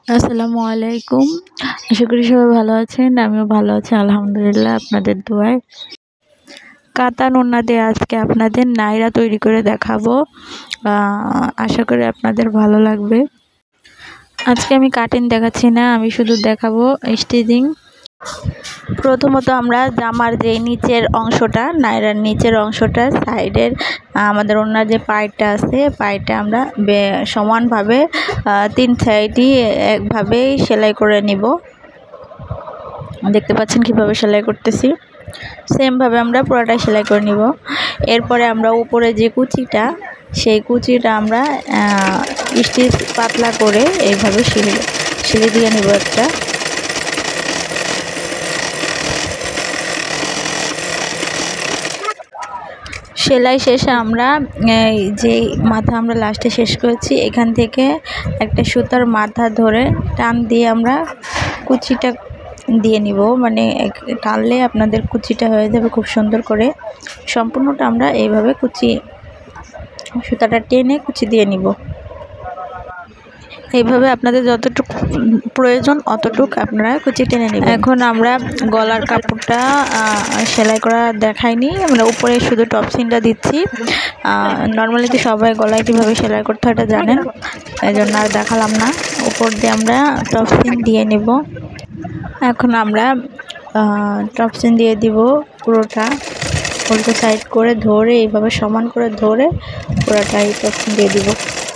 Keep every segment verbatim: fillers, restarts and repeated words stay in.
আসসালামু আলাইকুম। আশা করি সবাই ভালো আছেন। আমিও ভালো আছি আলহামদুলিল্লাহ, আপনাদের দোয়ায়। কাতান ওড়না দিয়ে আজকে আপনাদের নাইরা তৈরি করে দেখাবো। আশা করি আপনাদের ভালো লাগবে। আজকে আমি কাটিং দেখাচ্ছি না, আমি শুধু দেখাবো স্টিচিং। প্রথমত আমরা জামার যে নিচের অংশটা, নাইরার নিচের অংশটা, সাইডের আমাদের ওড়নার যে পাইটা আছে, পাইটা আমরা সমানভাবে তিন সাইডই একভাবেই সেলাই করে নিব। দেখতে পাচ্ছেন কিভাবে সেলাই করতেছি, সেমভাবে আমরা পুরোটাই সেলাই করে নিব। এরপরে আমরা উপরে যে কুচিটা, সেই কুচিটা আমরা স্টিচ পাতলা করে এইভাবে সিলে সিলে দিয়ে নিব একটা। সেলাই শেষে আমরা যে মাথা আমরা লাস্টে শেষ করেছি, এখান থেকে একটা সুতার মাথা ধরে টান দিয়ে আমরা কুচিটা দিয়ে নিব। মানে টানলে আপনাদের কুচিটা হয়ে যাবে খুব সুন্দর করে। সম্পূর্ণটা আমরা এইভাবে কুচি সুতাটা টেনে কুচি দিয়ে নিব। এইভাবে আপনাদের যতটুকু প্রয়োজন অতটুকু আপনারা কুচি টেনে নেবেন। এখন আমরা গলার কাপড়টা সেলাই করা দেখাইনি, আমরা উপরে শুধু টপ সিনটা দিচ্ছি। নর্মালি তো সবাই গলায় কীভাবে সেলাই করতে হয় এটা জানেন, এই জন্য আর দেখালাম না। উপর দিয়ে আমরা টপ সিন দিয়ে নেব। এখন আমরা টপ সিন দিয়ে দিব পুরোটা, উল্টো সাইড করে ধরে এইভাবে সমান করে ধরে পুরোটাই টপ সিন দিয়ে দিব।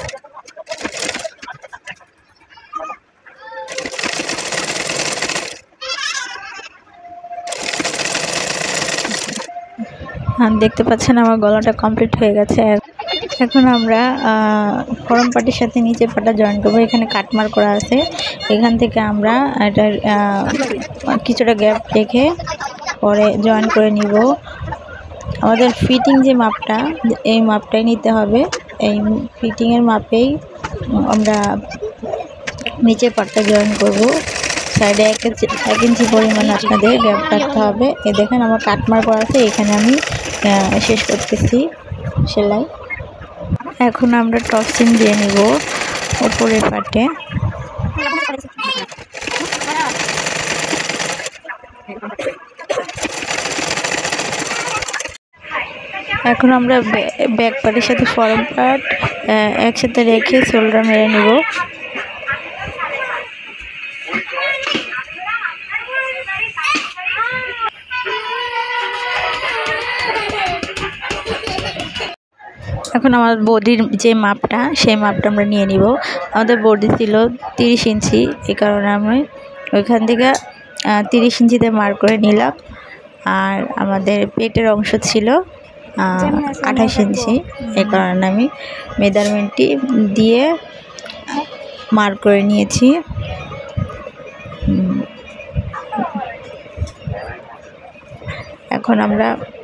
দেখতে পাচ্ছেন আমার গলাটা কমপ্লিট হয়ে গেছে। এখন আমরা ফরম পাটির সাথে নিচে পাটা জয়েন করবো। এখানে কাটমার করা আছে, এখান থেকে আমরা এটা কিছুটা গ্যাপ রেখে পরে জয়েন করে নিব। আমাদের ফিটিং যে মাপটা, এই মাপটাই নিতে হবে। এই ফিটিংয়ের মাপেই আমরা নিচে পাটটা জয়েন করব। সাইডে এক ইঞ্চি এক ইঞ্চি পরিমাণ আপনাদের গ্যাপ রাখতে হবে। এ দেখেন আমার কাটমার করা আছে, এখানে আমি শেষ করতেছি সেলাই। এখন আমরা টপ সিন দিয়ে নিব উপরের পাটে। এখন আমরা ব্যাক পার্টের সাথে ফরম পার্ট একসাথে রেখে শোল্ডার মেরে নিব। এখন আমার বডির যে মাপটা, সেই মাপটা আমরা নিয়ে নিব। আমাদের বডি ছিল তিরিশ ইঞ্চি, এই কারণে আমি ওইখান থেকে তিরিশ ইঞ্চিতে মার্ক করে নিলাম। আর আমাদের পেটের অংশ ছিল আঠাশ ইঞ্চি, এই কারণে আমি মেজারমেন্টটি দিয়ে মার্ক করে নিয়েছি। এখন আমরা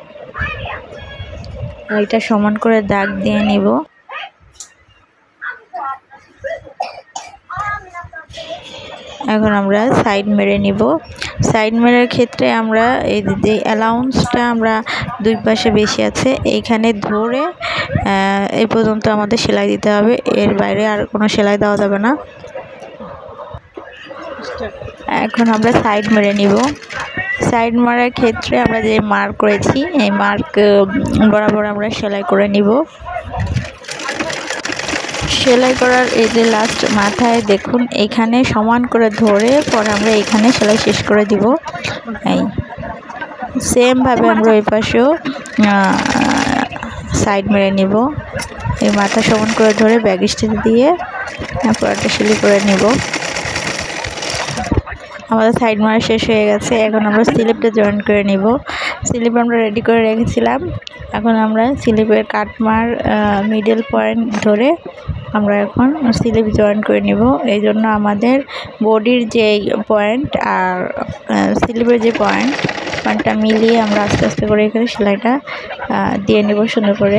এটা সমান করে দাগ দিয়ে নিব। এখন আমরা সাইড মেরে নিব। সাইড মেরার ক্ষেত্রে আমরা এই যে অ্যালাউন্সটা আমরা দুই পাশে বেশি আছে, এইখানে ধরে এই পর্যন্ত আমাদের সেলাই দিতে হবে। এর বাইরে আর কোনো সেলাই দেওয়া যাবে না। এখন আমরা সাইড মেরে নিব। সাইড মারার ক্ষেত্রে আমরা যে মার্ক করেছি, এই মার্ক বরাবর আমরা সেলাই করে নিব। সেলাই করার এই যে লাস্ট মাথায় দেখুন, এইখানে সমান করে ধরে পরে আমরা এইখানে সেলাই শেষ করে দিব। এই সেমভাবে আমরা ওই পাশেও সাইড মেরে নিব। এই মাথা সমান করে ধরে ব্যাক স্টিচ দিয়ে পুরোটা সেলাই করে নিব। আমাদের সাইড মারা শেষ হয়ে গেছে। এখন আমরা স্লিপটা জয়েন করে নিব। স্লিপ আমরা রেডি করে রেখেছিলাম। এখন আমরা স্লিপের কাটমার মিডল পয়েন্ট ধরে আমরা এখন স্লিপ জয়েন করে নিব। এই জন্য আমাদের বডির যে পয়েন্ট আর স্লিপের যে পয়েন্ট, পয়েন্টটা মিলিয়ে আমরা আস্তে আস্তে করে এখানে সেলাইটা দিয়ে নেব সুন্দর করে।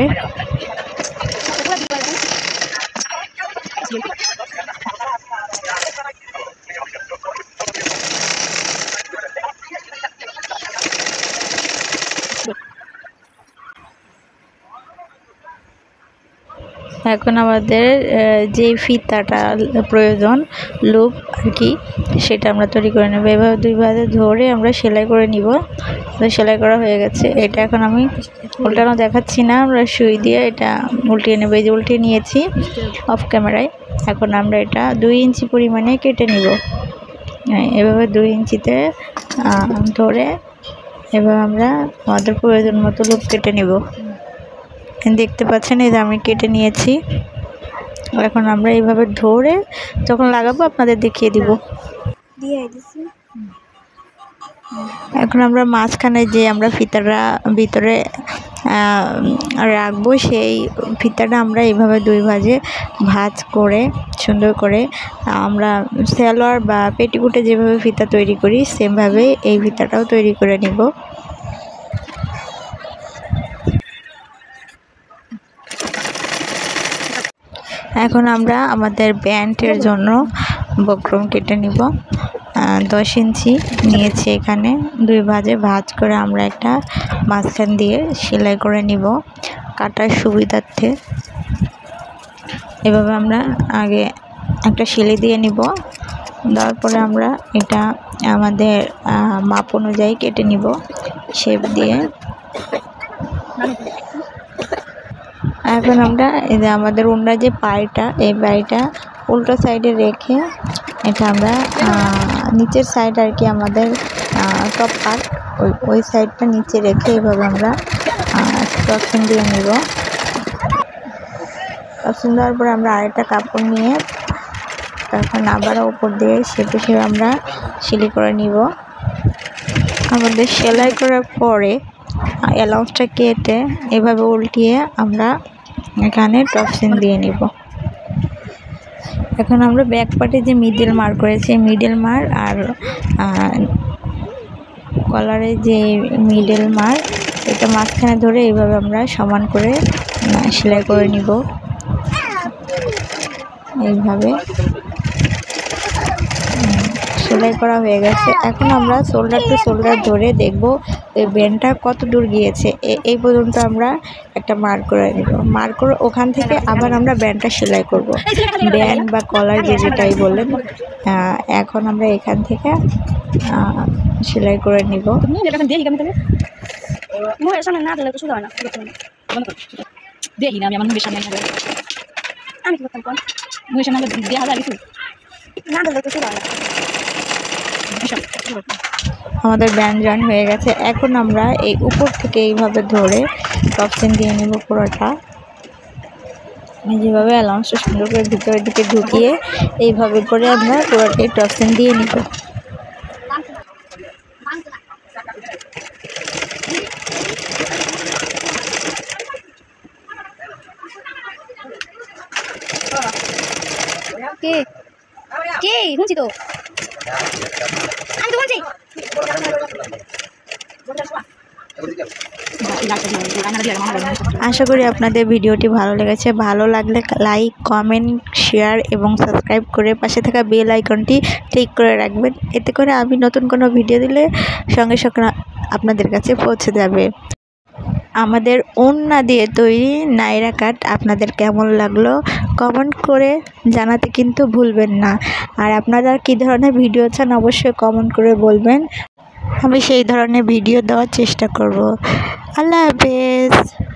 এখন আমাদের যে ফিতাটা প্রয়োজন লুপ আর কি সেটা আমরা তৈরি করে নেব। এভাবে দুই ভাঁজে ধরে আমরা সেলাই করে নিব। সেলাই করা হয়ে গেছে। এটা এখন আমি উল্টানো দেখাচ্ছি না, আমরা সুই দিয়ে এটা উল্টিয়ে নেব। এই যে উল্টিয়ে নিয়েছি অফ ক্যামেরায়। এখন আমরা এটা দুই ইঞ্চি পরিমাণে কেটে নিব। এভাবে দুই ইঞ্চিতে ধরে এবার আমরা আমাদের প্রয়োজন মতো লুপ কেটে নিব। দেখতে পাচ্ছেন এই যে আমি কেটে নিয়েছি। এখন আমরা এইভাবে ধরে যখন লাগাবো আপনাদের দেখিয়ে দিব। এখন আমরা মাঝখানে যে আমরা ফিতাটা ভিতরে রাখবো সেই ফিতাটা আমরা এইভাবে দুই ভাঁজে ভাঁজ করে সুন্দর করে আমরা সালোয়ার বা পেটিকোটে যেভাবে ফিতা তৈরি করি সেমভাবে এই ফিতাটাও তৈরি করে নিব। এখন আমরা আমাদের ব্যান্ডের জন্য বক্রম কেটে নিব। দশ ইঞ্চি নিয়েছি, এখানে দুই ভাঁজে ভাঁজ করে আমরা একটা মাঝখান দিয়ে সেলাই করে নিব কাটার সুবিধার্থে। এভাবে আমরা আগে একটা সেলাই দিয়ে নিব, দেওয়ার পরে আমরা এটা আমাদের মাপ অনুযায়ী কেটে নিব শেপ দিয়ে। এখন আমরা এই যে আমাদের ওড়না যে পাড়িটা এই পাড়িটা উল্টো সাইডে রেখে এটা আমরা নিচের সাইড আর কি আমাদের টপ পার্ট ওই ওই সাইডটা নিচে রেখে এইভাবে আমরা টপসিং দিয়ে নিব। টপসিং দেওয়ার পরে আমরা আরেকটা কাপড় নিয়ে তখন আবার উপর দিয়ে শেপে শেপে আমরা সেলাই করে নিব। আমাদের সেলাই করার পরে অ্যালাউন্সটা কেটে এভাবে উল্টিয়ে আমরা এখানে টপসিং দিয়ে নিব। এখন আমরা ব্যাক পার্টে যে মিডল মার করেছি মিডল মার আর কলারে যে মিডল মার এটা মাঝখানে ধরে এইভাবে আমরা সমান করে সেলাই করে নিব। এইভাবে সেলাই করা হয়ে গেছে। এখন আমরা শোল্ডার টু শোল্ডার ধরে দেখব এই ব্যান্ডটা কত দূর গিয়েছে। এই পর্যন্ত আমরা একটা মার্ক করে নেব। মার্ক করে ওখান থেকে আবার আমরা ব্যান্ডটা সেলাই করব, ব্যান্ড বা কলার যে যেটাই বলেন। এখন আমরা এখান থেকে সেলাই করে নিব। আমাদের ব্যান্ড জয়েন হয়ে গেছে। এখন আমরা এই উপর থেকে এইভাবে ধরে টপসিং দিয়ে নেব পুরোটা। যেভাবে অ্যালাউন্সটা সুন্দর করে ভিতরের দিকে ঢুকিয়ে এইভাবে করে আমরা পুরোটাই টপসিং দিয়ে নিব। কে কে শুনছি তো আমি তো বলছি। আশা করি আপনাদের ভিডিওটি ভালো লেগেছে। ভালো লাগলে লাইক কমেন্ট শেয়ার এবং সাবস্ক্রাইব করে পাশে থাকা বেল আইকনটি ক্লিক করে রাখবেন। এতে করে আমি নতুন কোনো ভিডিও দিলে সঙ্গে সঙ্গে আপনাদের কাছে পৌঁছে যাবে। আমাদের ওড়না দিয়ে তৈরি নাইরা কাট আপনাদের কেমন লাগলো কমেন্ট করে জানাতে কিন্তু ভুলবেন না। আর আপনারা কী ধরনের ভিডিও চান অবশ্যই কমেন্ট করে বলবেন, আমি সেই ধরনের ভিডিও দেওয়ার চেষ্টা করব। আল্লাহ হাফেজ।